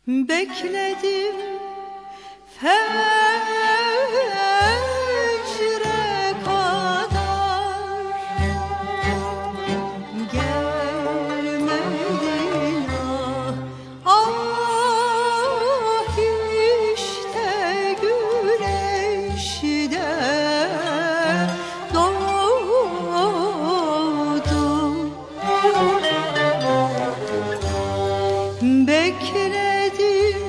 Bekledim fecre kadar, gelmedin ah işte güneş de doğdu. Bekledim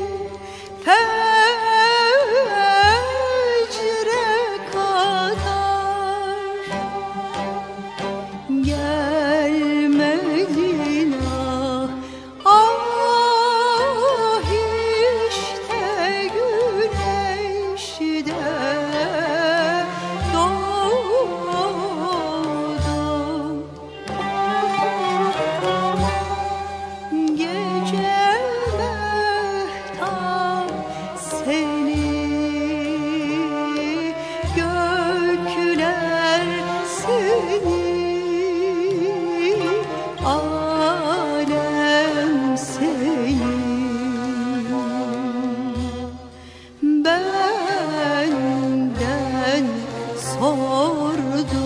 fecre kadar, gelmedin ah işte güneş de doğdu. Gece mehtap seni, gökler seni, alem seni, benden sordu.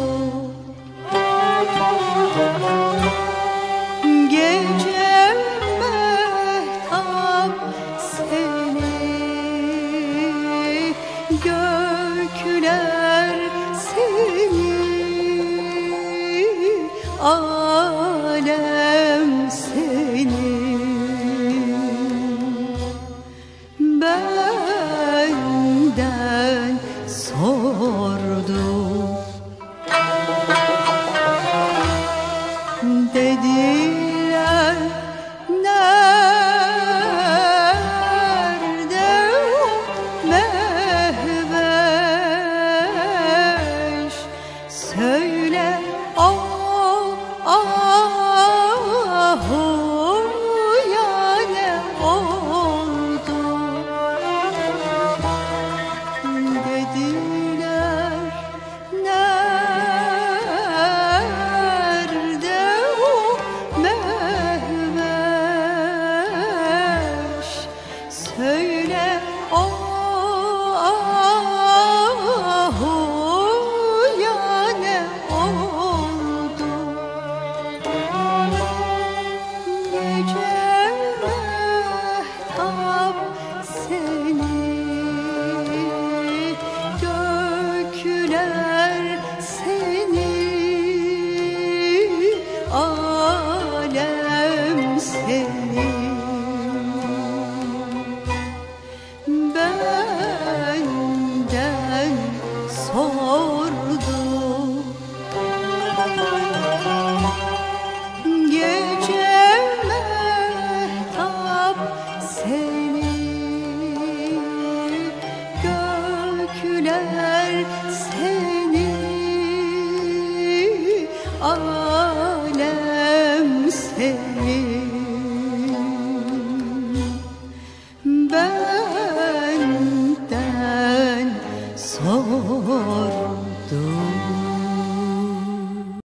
Gece mehtap seni, gökler seni, alem seni, benden sordu. Dediler nerde o mehveş, söyle ya ne oldu? Dediler nerde o mehveş, söyle ya ne oldu? Gece mehtap seni, gökler seni, alem seni, benden sordu. Gece mehtap seni, gökler seni, alem seni,